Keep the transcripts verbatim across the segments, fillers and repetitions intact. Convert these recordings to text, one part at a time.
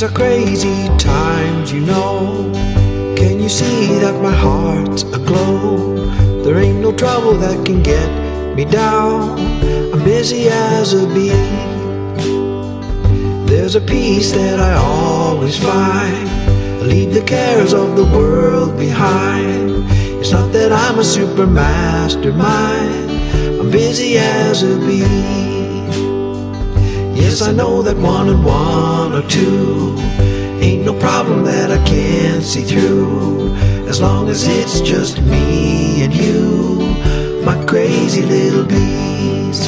are crazy times, you know. Can you see that my heart's aglow? There ain't no trouble that can get me down. I'm busy as a bee. There's a peace that I always find. I leave the cares of the world behind. It's not that I'm a super mastermind. I'm busy as a bee. Yes, I know that one and one are two. Ain't no problem that I can't see through, as long as it's just me and you, my crazy little bees.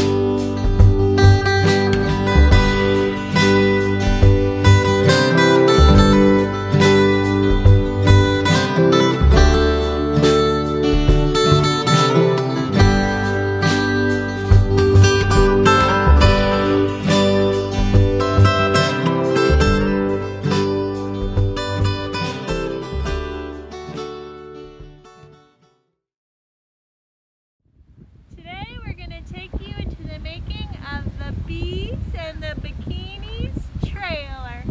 Take you into the making of the Bees and the Bikinis trailer.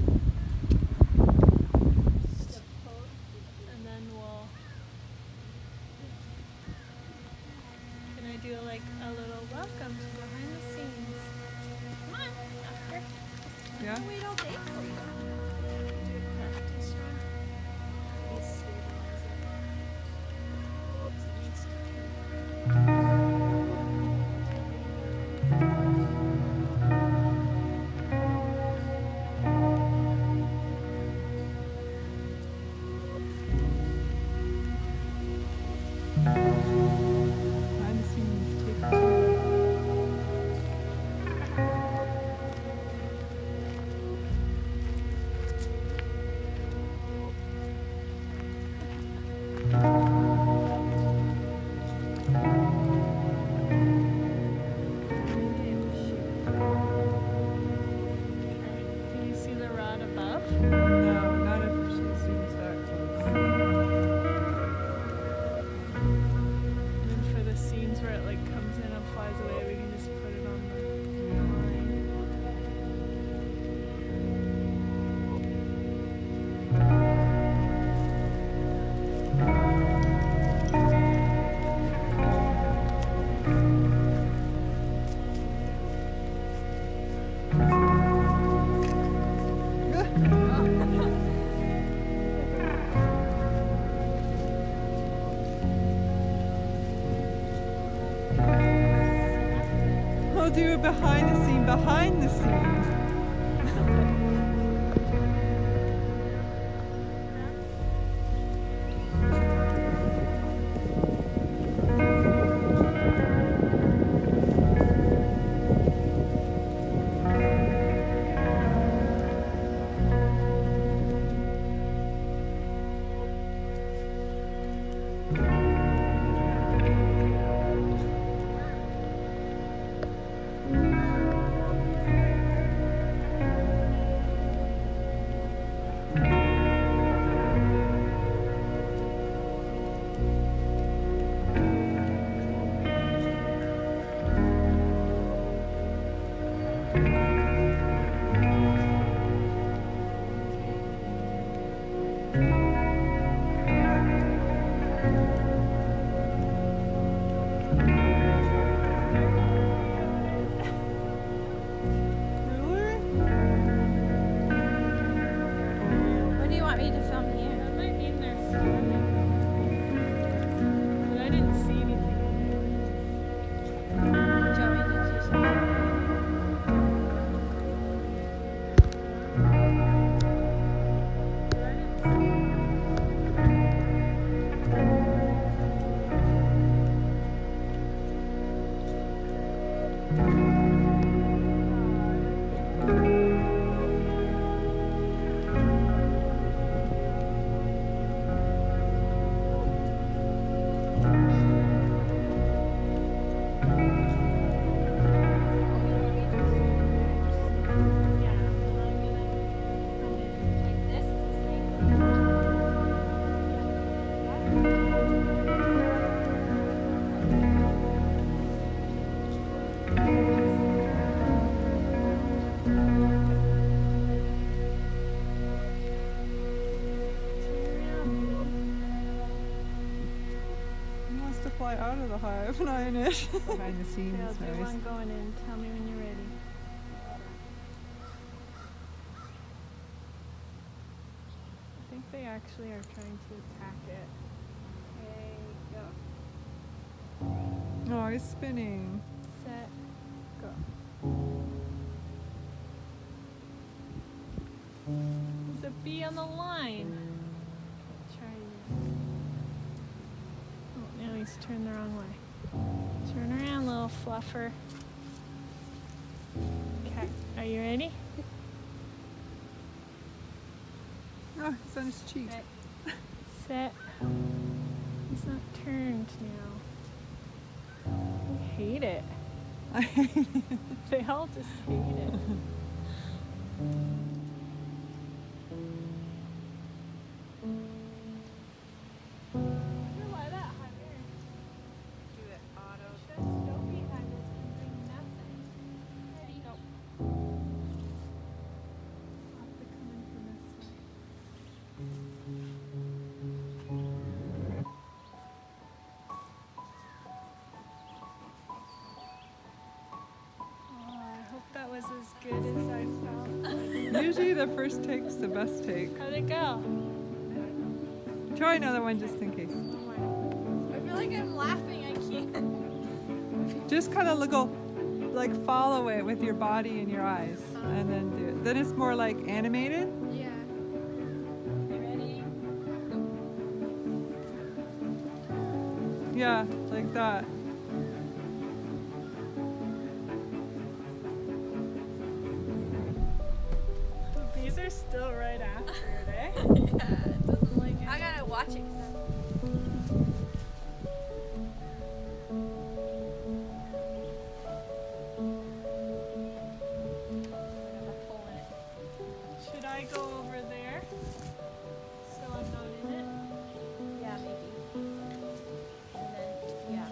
And then we'll... Can I do like a little welcome to behind the scenes? Come on, Oscar. Yeah. I'll wait all day for you. Do a practice run. Please stabilize it. Oops, it needs to turn. I'll do a behind the scene, behind the scene. to fly out of the hive, not in it. Behind the scenes, Okay, I'll do nice. one going in. Tell me when you're ready. I think they actually are trying to attack it. Okay, go. Oh, he's spinning. Set, go. There's a bee on the line. Try it. Oh, now he's turned the wrong way. Turn around, little fluffer. Okay, are you ready? Oh, it's on his cheek. Okay. Set. He's not turned now. I hate it. I hate it. They all just hate it. Was as good as I felt. Usually the first take's the best take. How'd it go? Try another one just in case. I feel like I'm laughing, I can't. Just kind of go, like follow it with your body and your eyes, and then do it. Then it's more like animated. Yeah. You ready? Yeah, like that. They're still right after it, eh? Yeah, it doesn't like it. I gotta watch it. Should I go over there so I'm not in it? Yeah, maybe. And then, yeah.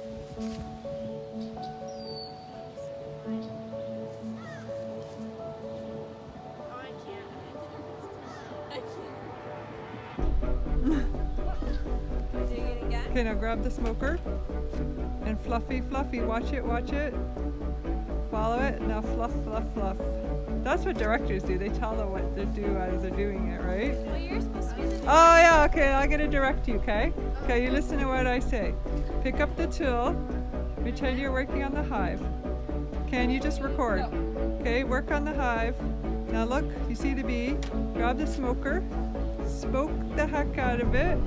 Okay, now grab the smoker and fluffy, fluffy, watch it, watch it. Follow it, now fluff, fluff, fluff. That's what directors do. They tell them what to do as they're doing it, right? Well, you're supposed to be the Oh yeah, okay, I'm gonna direct you, okay? Okay, you listen to what I say. Pick up the tool, pretend you're working on the hive. Can you just record? Okay, work on the hive. Now look, you see the bee? Grab the smoker, smoke the heck out of it.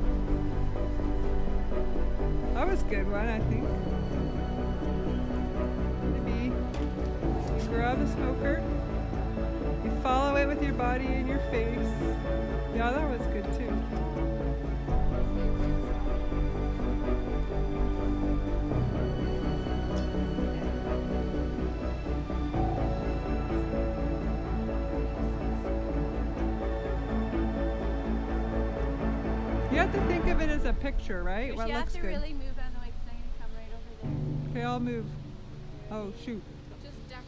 That was a good one, I think. The bee. You grab the smoker. You follow it with your body and your face. Yeah, that was good too. You have to think of it as a picture, right? But What you have looks to good. really move out of the way because I'm going to come right over there. Okay, I'll move. Oh, shoot. Just duck.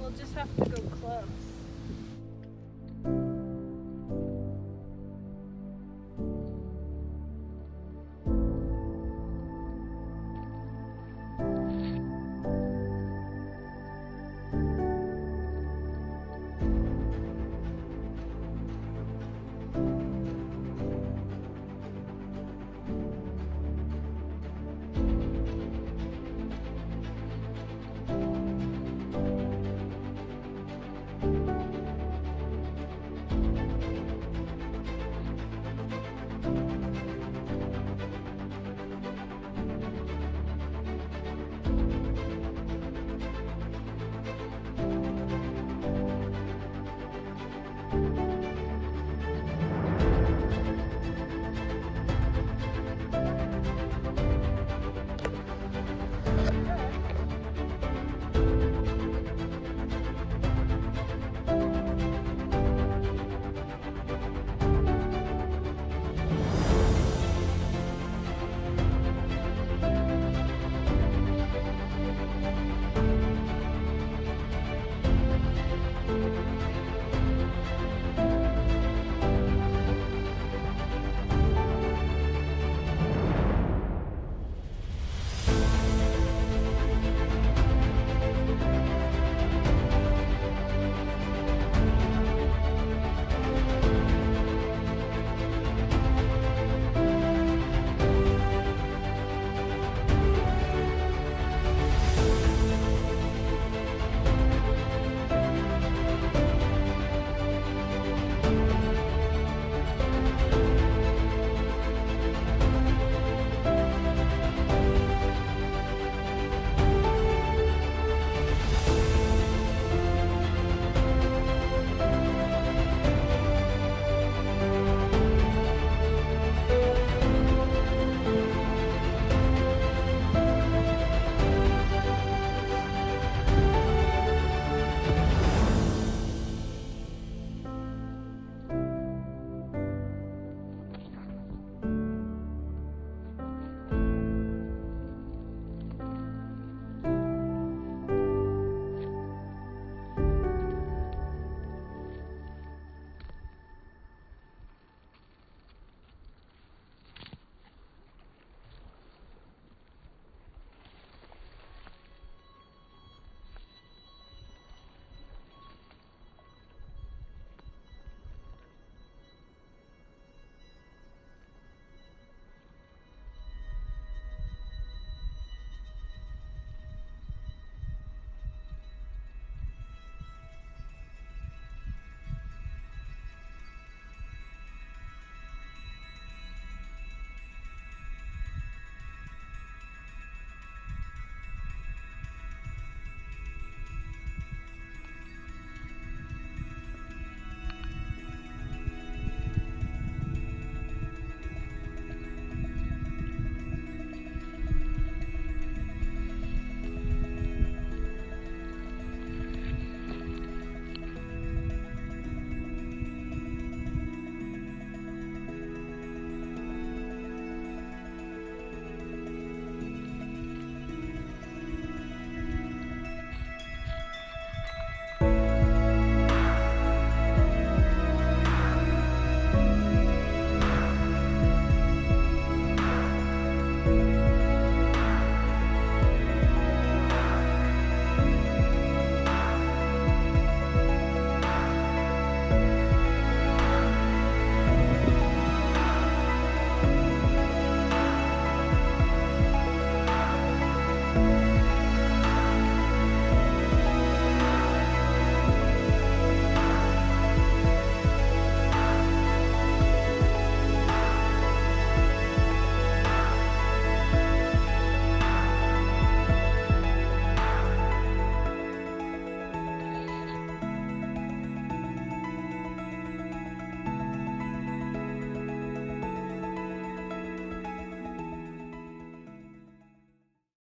We'll just have to go close.